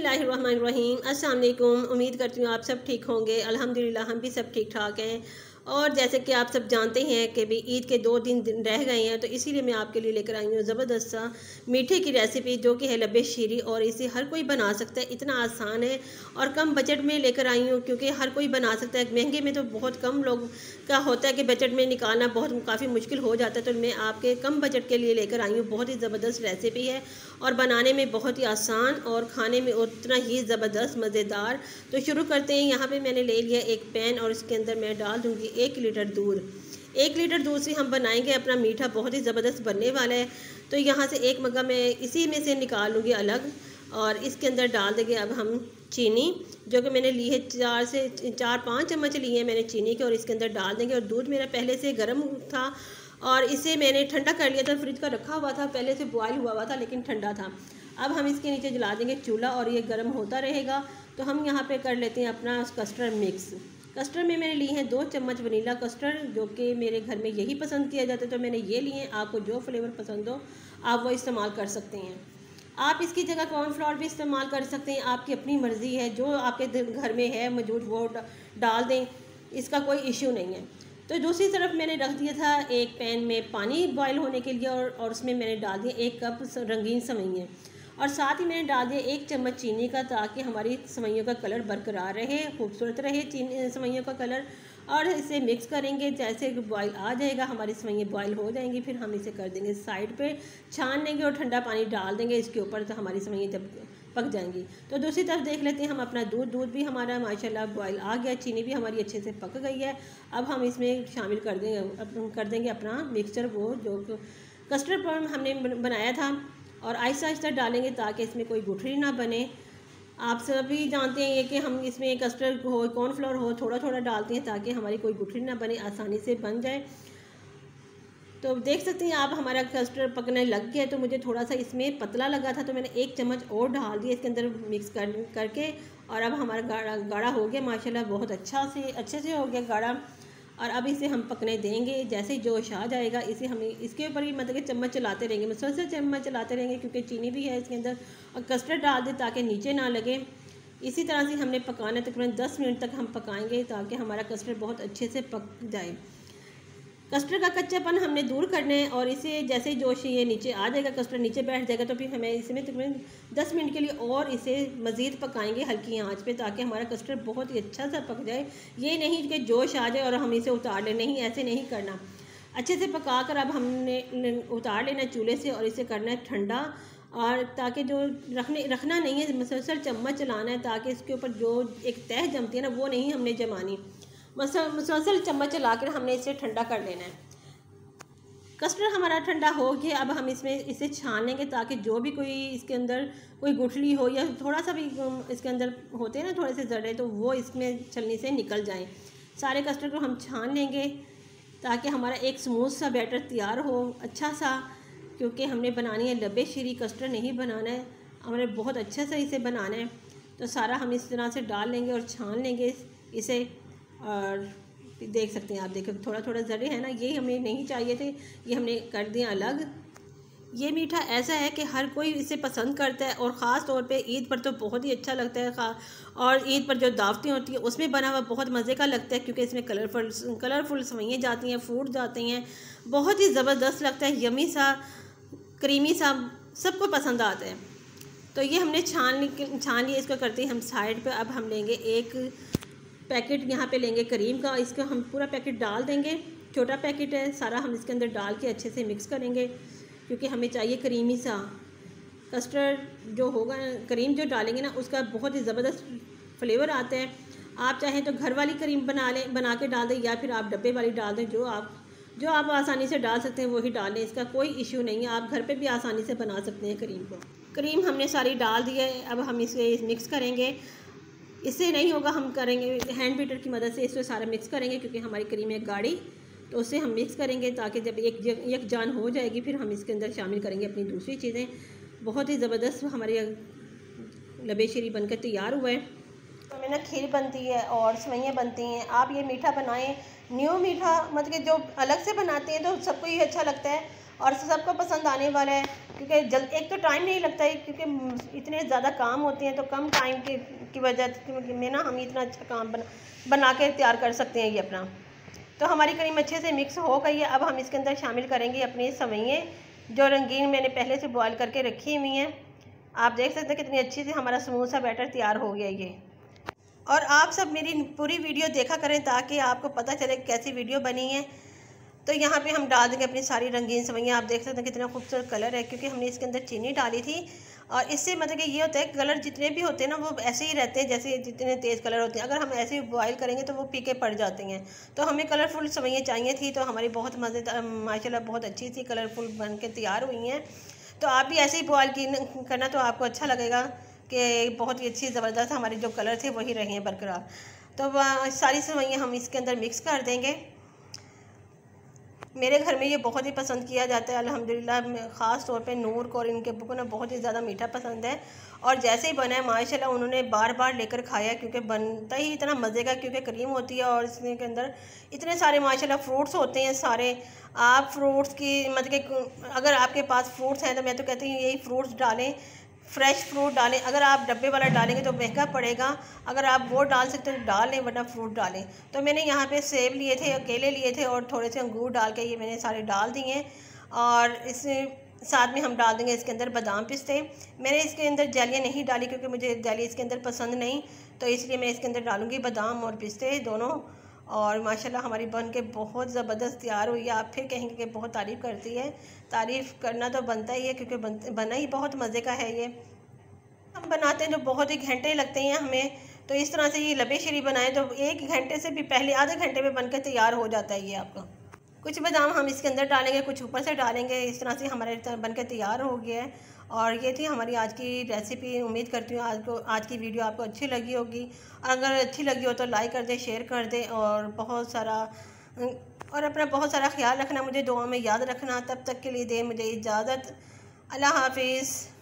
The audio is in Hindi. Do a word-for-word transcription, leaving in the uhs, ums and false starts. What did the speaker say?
बिस्मिल्लाहिर्रहमानिर्रहीम। अस्सलाम वालेकुम। उम्मीद करती हूँ आप सब ठीक होंगे। अल्हम्दुलिल्लाह हम भी सब ठीक ठाक हैं। और जैसे कि आप सब जानते हैं कि भी ईद के दो दिन दिन रह गए हैं, तो इसीलिए मैं आपके लिए लेकर आई हूँ ज़बरदस्त सा मीठे की रेसिपी, जो कि है लब्बे शीरी। और इसे हर कोई बना सकता है, इतना आसान है और कम बजट में लेकर आई हूँ, क्योंकि हर कोई बना सकता है। महंगे में तो बहुत कम लोग का होता है कि बजट में निकालना बहुत काफ़ी मुश्किल हो जाता है, तो मैं आपके कम बजट के लिए लेकर आई हूँ। बहुत ही ज़बरदस्त रेसिपी है और बनाने में बहुत ही आसान और खाने में उतना ही ज़बरदस्त मज़ेदार। तो शुरू करते हैं। यहाँ पे मैंने ले लिया एक पैन और इसके अंदर मैं डाल दूँगी एक लीटर दूध। एक लीटर दूध से हम बनाएंगे अपना मीठा, बहुत ही ज़बरदस्त बनने वाला है। तो यहाँ से एक मग्गा मैं इसी में से निकाल लूँगी अलग, और इसके अंदर डाल देंगे अब हम चीनी, जो कि मैंने ली है चार से चार पाँच चम्मच लिए हैं मैंने चीनी के, और इसके अंदर डाल देंगे। और दूध मेरा पहले से गर्म था और इसे मैंने ठंडा कर लिया था, फ्रिज का रखा हुआ था, पहले से बॉयल हुआ हुआ था लेकिन ठंडा था। अब हम इसके नीचे जला देंगे चूल्हा और ये गर्म होता रहेगा। तो हम यहाँ पे कर लेते हैं अपना कस्टर्ड मिक्स। कस्टर्ड में मैंने ली है दो चम्मच वनीला कस्टर्ड, जो कि मेरे घर में यही पसंद किया जाता है, तो मैंने ये लिए हैं। आपको जो फ्लेवर पसंद हो आप वो इस्तेमाल कर सकते हैं। आप इसकी जगह कॉर्नफ्लोर भी इस्तेमाल कर सकते हैं, आपकी अपनी मर्ज़ी है। जो आपके घर में है मौजूद वो डाल दें, इसका कोई इशू नहीं है। तो दूसरी तरफ मैंने रख दिया था एक पैन में पानी बॉयल होने के लिए, और, और उसमें मैंने डाल दिया एक कप रंगीन सेवइयाँ, और साथ ही मैंने डाल दिया एक चम्मच चीनी का, ताकि हमारी सेवइयों का कलर बरकरार रहे, खूबसूरत रहे चीनी सेवइयों का कलर। और इसे मिक्स करेंगे। जैसे बॉयल आ जाएगा, हमारी सेवइयाँ बॉयल हो जाएंगी, फिर हम इसे कर देंगे साइड पे, छान लेंगे और ठंडा पानी डाल देंगे इसके ऊपर, तो हमारी सेवइयाँ जब पक जाएंगी। तो दूसरी तरफ देख लेते हैं हम अपना दूध। दूध भी हमारा माशाल्लाह बॉयल आ गया, चीनी भी हमारी अच्छे से पक गई है। अब हम इसमें शामिल कर देंगे कर देंगे अपना मिक्सचर, वो जो कस्टर्ड पाउडर हमने बनाया था, और आहिस्ता आहिस्ता डालेंगे ताकि इसमें कोई गुठली ना बने। आप सभी जानते हैं कि हम इसमें कस्टर्ड हो, कॉर्नफ्लोर हो, थोड़ा थोड़ा डालते हैं ताकि हमारी कोई गुठली ना बने, आसानी से बन जाए। तो देख सकते हैं आप हमारा कस्टर्ड पकने लग गया है। तो मुझे थोड़ा सा इसमें पतला लगा था, तो मैंने एक चम्मच और डाल दिया इसके अंदर मिक्स कर करके, और अब हमारा गाढ़ा गाढ़ा हो गया माशाल्लाह, बहुत अच्छा से अच्छे से हो गया गाढ़ा। और अब इसे हम पकने देंगे। जैसे ही जोश आ जाएगा, इसे हम इसके ऊपर ही मतलब कि चम्मच चलाते रहेंगे, मुसलसल चम्मच चलाते रहेंगे, क्योंकि चीनी भी है इसके अंदर, और कस्टर्ड डाल दे ताकि नीचे ना लगे। इसी तरह से हमने पकाना तकरीबन दस मिनट तक हम पकाएंगे, ताकि हमारा कस्टर्ड बहुत अच्छे से पक जाए। कस्टर्ड का कच्चापन हमने दूर करना है, और इसे जैसे ही जोश ये नीचे आ जाएगा, कस्टर्ड नीचे बैठ जाएगा, तो फिर हमें इसमें तकरीबन दस मिनट के लिए और इसे मज़ीद पकाएंगे हल्की आंच पे, ताकि हमारा कस्टर्ड बहुत ही अच्छा सा पक जाए। ये नहीं कि जोश आ जाए और हम इसे उतार लें, नहीं, ऐसे नहीं करना। अच्छे से पका कर अब हमने उतार लेना चूल्हे से, और इसे करना है ठंडा, और ताकि जो रखने रखना नहीं है, मुसलसल चम्मच चलाना है, ताकि इसके ऊपर जो एक तह जमती है ना, वो नहीं हमने जमानी। मुसलसल चम्मच चला कर हमने इसे ठंडा कर लेना है। कस्टर्ड हमारा ठंडा हो गया। अब हम इसमें इसे छान लेंगे, ताकि जो भी कोई इसके अंदर कोई गुठली हो या थोड़ा सा भी इसके अंदर होते हैं ना थोड़े से जड़े, तो वो इसमें छलनी से निकल जाएं। सारे कस्टर्ड को हम छान लेंगे, ताकि हमारा एक स्मूथ सा बैटर तैयार हो, अच्छा सा, क्योंकि हमने बनानी है लब्बे शीरी, कस्टर्ड नहीं बनाना है, हमने बहुत अच्छे से इसे बनाना है। तो सारा हम इस तरह से डाल लेंगे और छान लेंगे इसे। और देख सकते हैं आप, देखो थोड़ा थोड़ा जरे है ना, ये हमें नहीं चाहिए थे, ये हमने कर दिया अलग। ये मीठा ऐसा है कि हर कोई इसे पसंद करता है, और ख़ास तौर पे ईद पर तो बहुत ही अच्छा लगता है। खा और ईद पर जो दावतें होती हैं उसमें बना हुआ बहुत मज़े का लगता है, क्योंकि इसमें कलरफुल कलरफुल सेवइयाँ जाती हैं, फूड जाते हैं, बहुत ही ज़बरदस्त लगता है, यमी सा, क्रीमी सा, सबको पसंद आता है। तो ये हमने छान छान लिया, इसको करते हैं हम साइड पर। अब हम लेंगे एक पैकेट यहाँ पे लेंगे करीम का, इसको हम पूरा पैकेट डाल देंगे, छोटा पैकेट है, सारा हम इसके अंदर डाल के अच्छे से मिक्स करेंगे, क्योंकि हमें चाहिए करीमी सा कस्टर्ड जो होगा। करीम जो डालेंगे ना, उसका बहुत ही ज़बरदस्त फ्लेवर आता है। आप चाहें तो घर वाली करीम बना लें, बना के डाल दें, या फिर आप डब्बे वाली डाल दें, जो आप जो आप आसानी से डाल सकते हैं वही डाल लें, इसका कोई इशू नहीं है। आप घर पे भी आसानी से बना सकते हैं करीम को। करीम हमने सारी डाल दी है, अब हम इसे मिक्स करेंगे। इससे नहीं होगा, हम करेंगे हैंड बीटर की मदद से इसको सारा मिक्स करेंगे, क्योंकि हमारी करीम है गाढ़ी, तो उससे हम मिक्स करेंगे, ताकि जब एक एक जान हो जाएगी, फिर हम इसके अंदर शामिल करेंगे अपनी दूसरी चीज़ें। बहुत ही ज़बरदस्त हमारी लब्बे शीरी बनकर तैयार हुआ है। हमें ना खीर बनती है और सेवइयाँ बनती हैं। आप ये मीठा बनाएं, न्यू मीठा, मतलब कि जो अलग से बनाते हैं तो सबको ये अच्छा लगता है और सबको पसंद आने वाला है। क्योंकि जल्द एक तो टाइम नहीं लगता है, क्योंकि इतने ज़्यादा काम होते हैं, तो कम टाइम की की वजह में ना हम इतना अच्छा काम बना बना के तैयार कर सकते हैं ये अपना। तो हमारी क्रीम अच्छे से मिक्स हो गई है। अब हम इसके अंदर शामिल करेंगे अपनी सवैयाँ जो रंगीन मैंने पहले से बॉयल करके रखी हुई हैं। आप देख सकते हैं कितनी अच्छी से हमारा स्मूथ सा बैटर तैयार हो गया ये। और आप सब मेरी पूरी वीडियो देखा करें ताकि आपको पता चले कैसी वीडियो बनी है। तो यहाँ पे हम डाल देंगे अपनी सारी रंगीन सवैयाँ। आप देख सकते हैं कितना खूबसूरत कलर है, क्योंकि हमने इसके अंदर चीनी डाली थी। और इससे मतलब कि ये होता है कलर जितने भी होते हैं ना वो ऐसे ही रहते हैं जैसे जितने तेज़ कलर होते हैं। अगर हम ऐसे ही बॉयल करेंगे तो वो फीके पड़ जाते हैं। तो हमें कलरफुल सवैयाँ चाहिए थी, तो हमारी बहुत मज़ेदार माशाल्लाह बहुत अच्छी सी कलरफुल बन के तैयार हुई हैं। तो आप भी ऐसे ही बॉयल की करना तो आपको अच्छा लगेगा कि बहुत ही अच्छी ज़बरदस्त हमारे जो कलर थे वही रहे हैं बरकरार। तो सारी सवैयाँ हम इसके अंदर मिक्स कर देंगे। मेरे घर में ये बहुत ही पसंद किया जाता है अल्हम्दुलिल्लाह, ख़ास तौर पे नूर को और इनके अब्बू को ना बहुत ही ज़्यादा मीठा पसंद है। और जैसे ही बना है माशाल्लाह उन्होंने बार बार लेकर खाया, क्योंकि बनता ही इतना मज़े का, क्योंकि क्रीम होती है और इसके अंदर इतने सारे माशाल्लाह फ्रूट्स होते हैं सारे। आप फ्रूट्स की मतलब कि अगर आपके पास फ्रूट्स हैं तो मैं तो कहती हूँ यही फ्रूट्स डालें, फ्रेश फ्रूट डालें। अगर आप डब्बे वाला डालेंगे तो महंगा पड़ेगा, अगर आप वो डाल सकते हैं तो डाल लें, वरना फ्रूट डालें। तो मैंने यहाँ पे सेब लिए थे, केले लिए थे और थोड़े से अंगूर डाल के ये मैंने सारे डाल दिए हैं। और इस साथ में हम डाल देंगे इसके अंदर बादाम पिस्ते। मैंने इसके अंदर जेलियाँ नहीं डाली क्योंकि मुझे जेली इसके अंदर पसंद नहीं, तो इसलिए मैं इसके अंदर डालूँगी बादाम और पिस्ते दोनों। और माशाल्लाह हमारी बन के बहुत ज़बरदस्त तैयार हुई है। आप फिर कहेंगे कि बहुत तारीफ़ करती है, तारीफ़ करना तो बनता ही है क्योंकि बन, बना ही बहुत मज़े का है। ये हम बनाते हैं जो बहुत ही घंटे लगते हैं हमें, तो इस तरह से ये लबे शरी बनाए तो एक घंटे से भी पहले आधे घंटे में बनकर तैयार हो जाता है ये आपका। कुछ बादाम हम इसके अंदर डालेंगे, कुछ ऊपर से डालेंगे। इस तरह से हमारे बनकर तैयार हो गया है। और ये थी हमारी आज की रेसिपी। उम्मीद करती हूँ आज को आज की वीडियो आपको अच्छी लगी होगी। और अगर अच्छी लगी हो तो लाइक कर दें, शेयर कर दें और बहुत सारा और अपना बहुत सारा ख्याल रखना, मुझे दुआ में याद रखना। तब तक के लिए दें मुझे इजाज़त। अल्लाह हाफिज़।